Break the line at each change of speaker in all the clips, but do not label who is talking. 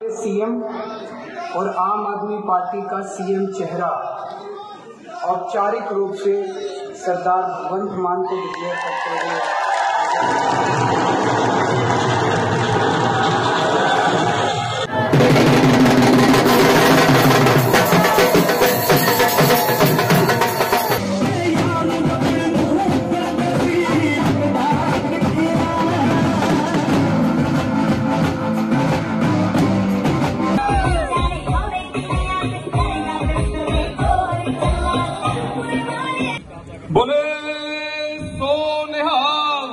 CM और आम आदमी पार्टी का सीएम चेहरा औपचारिक रूप से सरदार भगवंत मान को डिक्लेयर करते हुए
बोले सो निहाल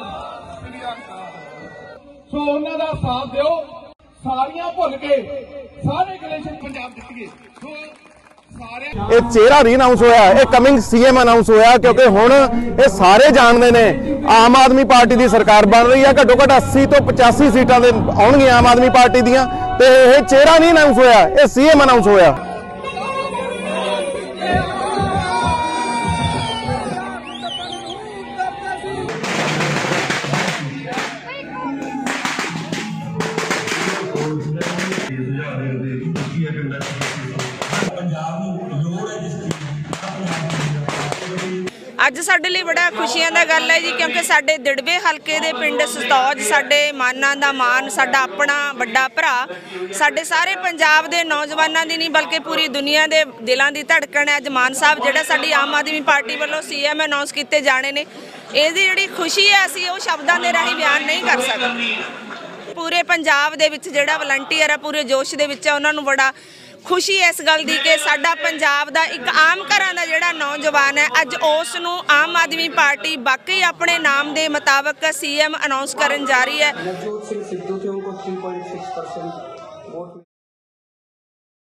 सो उन्हों का साथ दो सारियां भुल के सारे कलेक्शन पंजाब जितगे सो
ਇਹ ਚਿਹਰਾ ਰੀ ਅਨਾਉਂਸ ਹੋਇਆ, ਇਹ ਕਮਿੰਗ ਸੀਐਮ ਅਨਾਉਂਸ ਹੋਇਆ ਕਿਉਂਕਿ ਹੁਣ ਇਹ ਸਾਰੇ ਜਾਣਦੇ ਨੇ ਆਮ ਆਦਮੀ ਪਾਰਟੀ ਦੀ ਸਰਕਾਰ ਬਣ ਰਹੀ ਹੈ। ਘੱਟੋ ਘੱਟ 80 ਤੋਂ 85 ਸੀਟਾਂ ਦੇ ਆਉਣਗੀਆਂ ਆਮ ਆਦਮੀ ਪਾਰਟੀ ਦੀਆਂ ਤੇ ਇਹ ਚਿਹਰਾ ਨਹੀਂ ਅਨਾਉਂਸ ਹੋਇਆ, ਇਹ ਸੀਐਮ ਅਨਾਉਂਸ ਹੋਇਆ।
ਅੱਜ ਸਾਡੇ ਲਈ ਬੜਾ ਖੁਸ਼ੀਆਂ ਦਾ ਗੱਲ ਹੈ ਜੀ, ਕਿਉਂਕਿ ਸਾਡੇ ਦਿੜਵੇ ਹਲਕੇ ਦੇ ਪਿੰਡ ਸਤੌਜ ਸਾਡੇ ਮਾਨਾਂ ਦਾ ਮਾਨ, ਸਾਡਾ ਆਪਣਾ ਵੱਡਾ ਭਰਾ, ਸਾਡੇ ਸਾਰੇ ਪੰਜਾਬ ਦੇ ਨੌਜਵਾਨਾਂ ਦੀ ਨਹੀਂ ਬਲਕਿ ਪੂਰੀ ਦੁਨੀਆ ਦੇ ਦਿਲਾਂ ਦੀ ਧੜਕਣ ਹੈ। ਅੱਜ ਮਾਨ ਸਾਹਿਬ ਜਿਹੜਾ ਸਾਡੀ ਆਮ ਆਦਮੀ ਪਾਰਟੀ ਵੱਲੋਂ ਸੀਐਮ ਅਨਾਉਂਸ ਕੀਤੇ ਜਾਣੇ ਨੇ, ਇਹਦੀ ਜਿਹੜੀ ਖੁਸ਼ੀ ਹੈ ਅਸੀਂ ਉਹ ਸ਼ਬਦਾਂ ਦੇ ਰਾਹੀਂ ਬਿਆਨ ਨਹੀਂ ਕਰ ਸਕਦੇ। ਪੂਰੇ ਪੰਜਾਬ ਦੇ ਵਿੱਚ ਜਿਹੜਾ ਵਲੰਟੀਅਰ ਹੈ ਪੂਰੇ ਜੋਸ਼ ਦੇ ਵਿੱਚ ਹੈ, ਉਹਨਾਂ ਨੂੰ ਬੜਾ खुशी इस गल की कि साडा पंजाब दा एक आम घरां दा जिहड़ा नौजवान है अज उस नूं आम आदमी पार्टी वाकई अपने नाम के मुताबिक सीएम अनाउंस करन जा रही है।
नवजोत सिंह सिद्धू थे, उनको 3.6%